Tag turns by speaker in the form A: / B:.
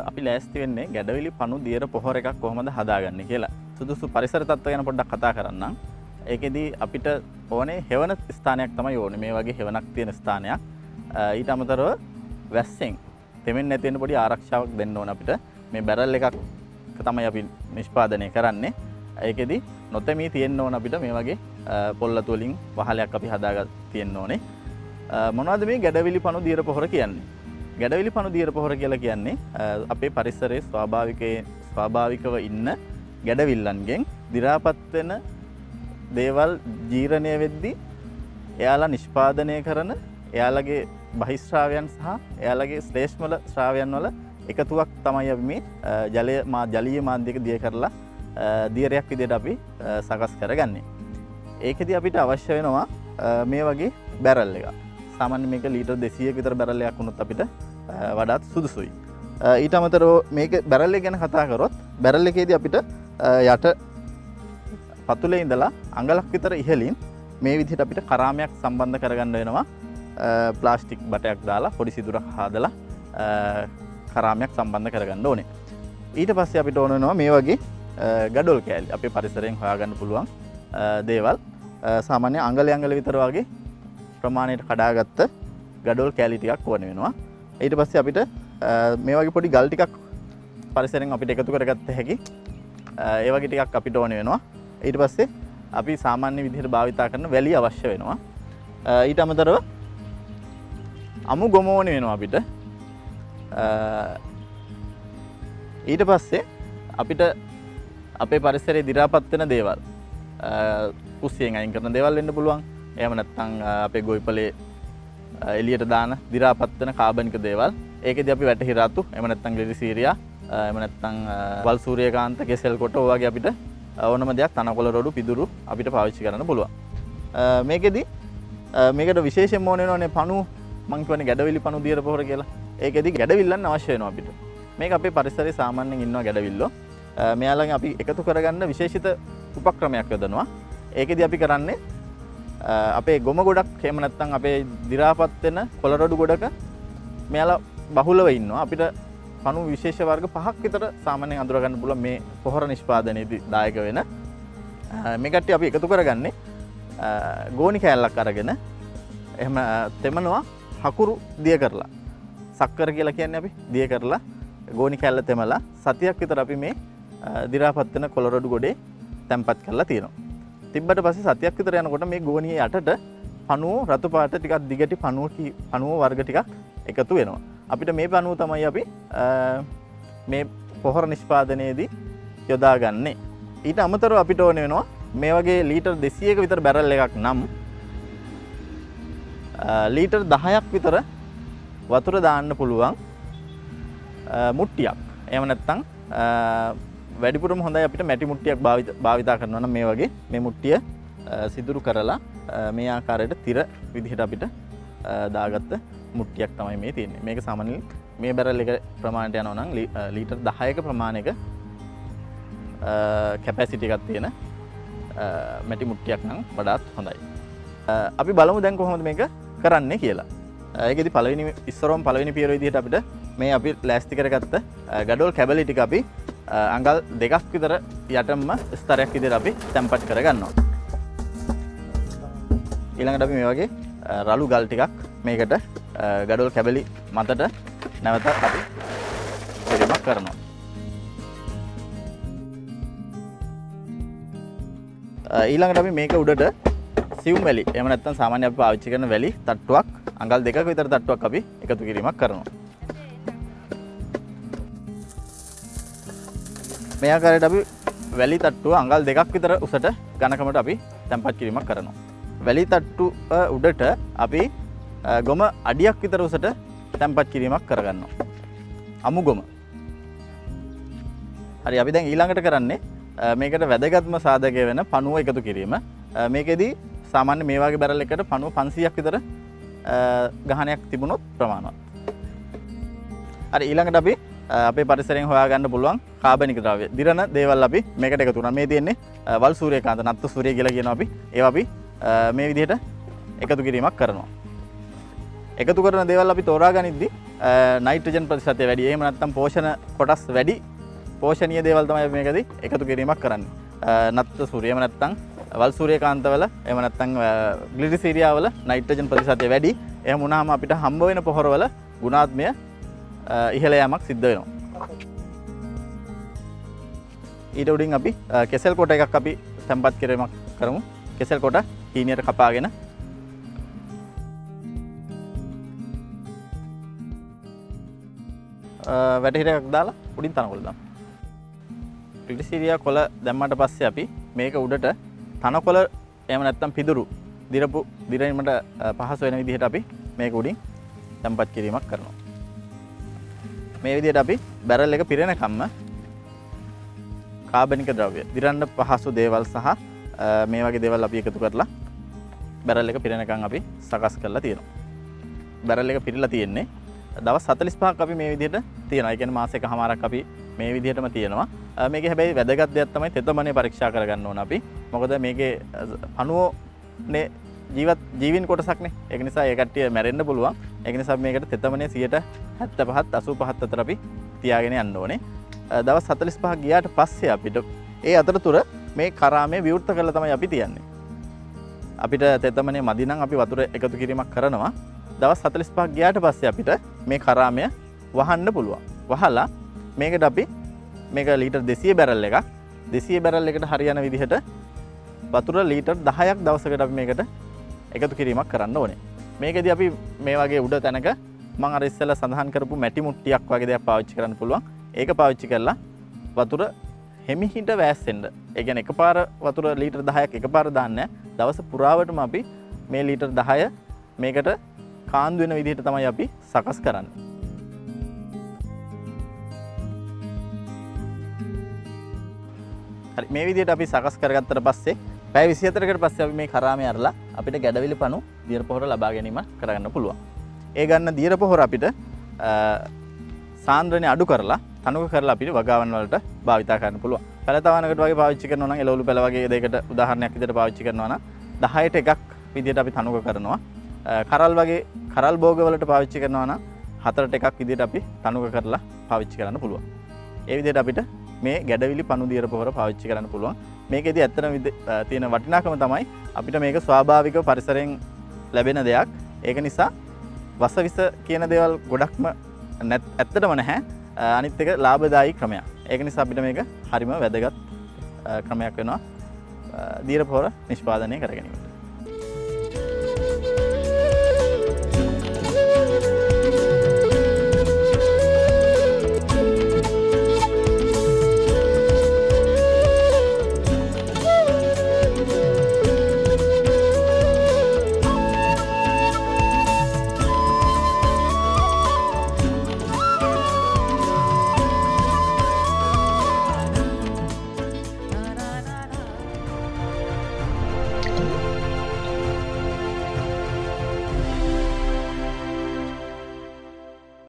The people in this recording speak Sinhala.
A: අපි ලෑස්ති වෙන්නේ ගැඩවිලි පණු දියර පොහොර එකක් කොහොමද හදාගන්නේ කියලා. සුදුසු පරිසර තත්ත්ව ගැන පොඩ්ඩක් කතා කරන්නම්. ඒකෙදී අපිට ඕනේ හෙවන ස්ථානයක් තමයි ඕනේ. මේ වගේ හෙවණක් තියෙන ස්ථානයක්. ඊට අමතරව වැස්සෙන් තෙමෙන්නේ නැති වෙන පොඩි ආරක්ෂාවක් දෙන්න ඕන අපිට. මේ බැරල් එකක් තමයි අපි නිෂ්පාදනය කරන්නේ. ඒකෙදී නොතෙමී තියෙන්න ඕන අපිට මේ වගේ පොල්ලතු වලින් වහලයක් අපි හදාගන්න තියෙන්න ඕනේ. මොනවද මේ ගැඩවිලි පණු දියර පොහොර කියන්නේ? ගැඩවිලි පණු දියර පොහොර කියලා කියන්නේ අපේ පරිසරයේ ස්වාභාවිකව ඉන්න ගැඩවිල්ලන්ගෙන් දි รา පත් වෙන දේවල් ජීර්ණය වෙද්දී එයාලා නිෂ්පාදනය කරන එයාලගේ බහිස්ත්‍රාවයන් සහ එයාලගේ ශ්ලේෂ්මල ශ්‍රාවයන් වල එකතුවක් තමයි අපි මේ ජලීය මාධ්‍යයක දිය කරලා දියරයක් විදිහට අපි සකස් කරගන්නේ. ඒකෙදී අපිට අවශ්‍ය වෙනවා මේ වගේ බැරල් එකක්. සාමාන්‍ය මේක ලීටර් 200ක විතර බැරල් එකක් වුණොත් අපිට වඩාත් සුදුසුයි. ඊට අමතරව මේක බැරල් එක ගැන කතා කරොත් බැරල් එකේදී අපිට යට පතුලේ ඉඳලා අඟලක් විතර ඉහළින් මේ විදිහට අපිට කරාමයක් සම්බන්ධ කරගන්න වෙනවා. ප්ලාස්ටික් බටයක් දාලා පොඩි සිදුරක් හදලා කරාමයක් සම්බන්ධ කරගන්න ඕනේ. ඊට පස්සේ අපිට ඕන වෙනවා මේ වගේ ගඩොල් කෑලි. අපේ පරිසරයෙන් හොයාගන්න පුළුවන් දේවල් සාමාන්‍ය අඟල විතර වගේ ප්‍රමාණයට කඩාගත්ත ගඩොල් කෑලි ටිකක් ඕන වෙනවා. ඊට පස්සේ අපිට මේ වගේ පොඩි ගල් ටිකක් පරිසරයෙන් අපිට එකතු කරගත්ත හැකි ඒ වගේ ටිකක් අපිට ඕන වෙනවා. ඊට පස්සේ අපි සාමාන්‍ය විදිහට භාවිතා කරන වැලි අවශ්‍ය වෙනවා. ඊට අමතරව අමු ගොම ඕන වෙනවා අපිට. ඊට පස්සේ අපිට අපේ පරිසරයේ දි รา පත් වෙන දේවල් කුස්සියෙන් අයින් කරන දේවල් වෙන්න පුළුවන්. එහෙම නැත්නම් අපේ ගොවිපලේ එළියට දාන දි รา පත් වෙන කාබනික දේවල්. ඒකෙදි අපි වැටහි රතු, එහෙම නැත්නම් ග්ලිසීරියා, එහෙම නැත්නම් වල් සූර්යකාන්ත, කෙසෙල් කොට වගේ අපිට ඕනම දෙයක් තනකොළ රොඩු පිදුරු අපිට පාවිච්චි කරන්න පුළුවන්. මේකෙදි මේකට විශේෂයෙන්ම ඕන වෙනවනේ පණු, මං කියන්නේ ගැඩවිලි පණු දියර පොහොර කියලා. ඒකෙදි ගැඩවිල්ලන් අවශ්‍ය වෙනවා අපිට. මේක අපේ පරිසරයේ සාමාන්‍යයෙන් ඉන්නවා ගැඩවිල්ලෝ. මෙයාලගෙන් අපි එකතු කරගන්න විශේෂිත උපක්‍රමයක් යොදනවා. ඒකෙදි අපි කරන්නේ අපේ ගොම ගොඩක් එහෙම නැත්නම් අපේ දි รา පත් වෙන කොළ රොඩු ගොඩක මෙයාලා බහුලව ඉන්නවා. අපිට පණු විශේෂ වර්ග 5ක් විතර සාමාන්‍යයෙන් අඳුර ගන්න පුළුවන් මේ පොහොර නිෂ්පාදනයේදී දායක වෙන. මේ කට්ටිය අපි එකතු කරගන්නේ ගෝනි කෑල්ලක් අරගෙන එහෙම තෙමනවා හකුරු දිය කරලා. සක්කර කියලා කියන්නේ අපි දිය කරලා ගෝනි කෑල්ල තෙමලා සතියක් විතර අපි මේ දි รา පත් වෙන කොළ රොඩු ගොඩේ තැම්පත් කරලා තියෙනවා. තිබ්බට පස්සේ සතියක් විතර යනකොට මේ ගෝනියේ යටට පණුව රතු පාට ටිකක් දිගටි පණුව වර්ග ටිකක් එකතු වෙනවා. අපිට මේ පණුව තමයි අපි මේ පොහොර නිෂ්පාදනයේදී යොදාගන්නේ. ඊට අමතරව අපිට ඕන වෙනවා මේ වගේ ලීටර් 200ක විතර බැරල් එකක් නම් ලීටර් 10ක් විතර වතුර දාන්න පුළුවන් මුට්ටියක්. එහෙම නැත්නම් වැඩිපුරම හොඳයි අපිට මැටි මුට්ටියක් භාවිතා කරනවා නම් මේ වගේ මේ මුට්ටිය සිදුරු කරලා මේ ආකාරයට තිර විදිහට අපිට දාගත්ත මුට්ටියක් තමයි මේ තියෙන්නේ. මේක සාමාන්‍යයෙන් මේ බැරල් එක ප්‍රමාණයට යනවා නම් ලීටර් 10ක ප්‍රමාණයක කැපැසිටි එකක් තියෙන මැටි මුට්ටියක් නම් වඩාත් හොඳයි. අපි බලමු දැන් කොහොමද මේක කරන්නේ කියලා. ඒකෙදි පළවෙනි පියවර විදිහට අපිට මේ අපි ලෑස්ති කරගත්ත ගඩොල් කැබලි ටික අපි අඟල් 2ක් විතර යටම ස්තරයක් විදිහට අපි තැම්පත් කරගන්නවා. ඊළඟට අපි මේ වගේ රළු ගල් ටිකක් මේකට ගඩොල් කැබලි මතට නැවත අපි පරිමක් කරනවා. ඊළඟට අපි මේක උඩට සියුම් වැලි, එහෙම නැත්නම් සාමාන්‍ය අපි පාවිච්චි කරන වැලි තට්ටුවක් අඟල් 2ක විතර තට්ටුවක් අපි එකතු කිරීමක් කරනවා. මේ ආකාරයට අපි වැලි තට්ටුව අඟල් 2ක් විතර උසට ඝනකමට අපි තැම්පත් කිරීමක් කරනවා. වැලි තට්ටුව උඩට අපි ගොම අඩියක් විතර උසට තැම්පත් කිරීමක් කරගන්නවා. අමු ගොම. හරි, අපි දැන් ඊළඟට කරන්නේ මේකට වැදගත්ම සාධකය වෙන පණුව එකතු කිරීම. මේකෙදී සාමාන්‍ය මේ වගේ බැරල් එකකට පණුව 500ක් විතර ගහනයක් තිබුණොත් ප්‍රමාණවත්. හරි, ඊළඟට අපි අපේ පරිසරයෙන් හොයාගන්න පුළුවන් කාබනික ද්‍රව්‍ය දිරන දේවල් අපි මේකට එකතු කරනවා. මේ තියෙන්නේ වල් සූර්යකාන්ත, නත්තු සූර්ය කියලා කියනවා අපි. ඒවා අපි මේ විදිහට එකතු කිරීමක් කරනවා. එකතු කරන දේවල් අපි තෝරාගනිද්දි නයිට්‍රජන් ප්‍රතිශතය වැඩි. එහෙම නැත්නම් පෝෂණ කොටස් වැඩි පෝෂණීය දේවල් තමයි අපි මේකදී එකතු කිරීමක් කරන්නේ. නත්ත සූර්ය එහෙම නැත්නම් වල් සූර්යකාන්තවල එහෙම නැත්නම් ග්ලිසීරියා වල නයිට්‍රජන් ප්‍රතිශතය වැඩි. එහෙම වුණාම අපිට හම්බ වෙන පොහොරවල ගුණාත්මය ඉහළ යාමක් සිද්ධ වෙනවා. ඊට උඩින් අපි කෙසෙල් කොට එකක් අපි තැම්පත් කිරීමක් කරමු. කෙසෙල් කොට හීනියට කපාගෙන වැටහිර එකක් දාලා උඩින් තනකොළ දාමු. ග්ලිසීරියා කොළ දැම්මට පස්සේ අපි මේක උඩට තනකොළ එහෙම නැත්නම් පිදුරු දිරීමට පහසු වෙන විදිහට අපි මේක උඩින් තැම්පත් කිරීමක් කරනවා. මේ විදිහට අපි බැරල් එක පිරෙනකම්ම කාබනික ද්‍රව්‍ය දිරන්න පහසු දේවල් සහ මේ වගේ දේවල් අපි එකතු කරලා බැරල් එක පිරෙනකම් අපි සකස් කරලා තියෙනවා. බැරල් එක පිරලා තියෙන්නේ දවස් 45ක් අපි මේ විදිහට තියෙනවා. ඒ කියන්නේ මාසයකමාරක් අපි මේ විදිහටම තියෙනවා. මේකේ හැබැයි වැදගත් දෙයක් තමයි තෙතමනේ පරීක්ෂා කරගන්න ඕන අපි. මොකද මේකේ පණුවෝනේ ජීවින් කොටසක්නේ. ඒක නිසා ඒ කට්ටිය මැරෙන්න පුළුවන්. ඒක නිසා මේකට තෙතමනේ 75ත් 85ත් අතර අපි තියාගෙන යන්න ඕනේ. දවස් 45ක් ගියාට පස්සේ අපිට ඒ අතරතුර මේ කරාමය විවෘත කරලා තමයි අපි තියන්නේ. අපිට තෙතමනේ මදි නම් අපි වතුර එකතු කිරීමක් කරනවා. දවස් 45ක් ගියාට පස්සේ අපිට මේ කරාමය වහන්න පුළුවන්. වහලා මේකට අපි මේක ලීටර් 200 බැරල් එකක් 200 බැරල් එකට හරියන විදිහට වතුර ලීටර් 10ක් දවසකට අපි මේකට එකතු කිරීමක් කරන්න ඕනේ. මේකෙදි අපි මේ වගේ උඩ තැනක මම අර ඉස්සෙල්ලා සඳහන් කරපු මැටි මුට්ටියක් වගේ දෙයක් පාවිච්චි කරන්න පුළුවන්. ඒක පාවිච්චි කරලා වතුර හිමිහිට වෑස්සෙන්න. ඒ කියන්නේ එකපාර වතුර ලීටර් 10ක් එකපාර දාන්නේ නැහැ. දවස පුරාවටම අපි මේ ලීටර් 10 මේකට කාන්දු වෙන විදිහට තමයි අපි සකස් කරන්නේ. හරි මේ විදිහට අපි සකස් කරගත්තට පස්සේ පැය 24කට පස්සේ අපි මේ කරාමේ අරලා අපිට ගැඩවිලි පණු දියර පොහොර ලබා ගැනීම කරගන්න පුළුවන්. ඒ ගන්න දියර පොහොර අපිට සාන්ද්‍රණය අඩු කරලා තනුක කරලා අපිට වගාවන් වලට භාවිතා කරන්න පුළුවන්. පැලතවනකට වගේ පාවිච්චි කරනවා නම් එළවලු පැල වගේ දෙයකට උදාහරණයක් විදිහට පාවිච්චි කරනවා නම් 10ට එකක් විදිහට අපි තනුක කරනවා. කරල් වගේ කරල් භෝග වලට පාවිච්චි කරනවා නම් 4ට එකක් විදිහට අපි තනුක කරලා පාවිච්චි කරන්න පුළුවන්. ඒ විදිහට අපිට මේ ගැඩවිලි පණු දියර පොහොර පාවිච්චි කරන්න පුළුවන්. මේකෙදි ඇත්තටම තියෙන වටිනාකම තමයි අපිට මේක ස්වාභාවික පරිසරයෙන් ලැබෙන දෙයක්. ඒක නිසා වසවිස කියන දේවල් ගොඩක්ම ඇත්තටම නැහැ. අනිත් එක ලාභදායී ක්‍රමයක්. ඒක නිසා අපිට මේක හරිම වැදගත් ක්‍රමයක් වෙනවා දියර පොහොර නිෂ්පාදනය කර ගැනීම.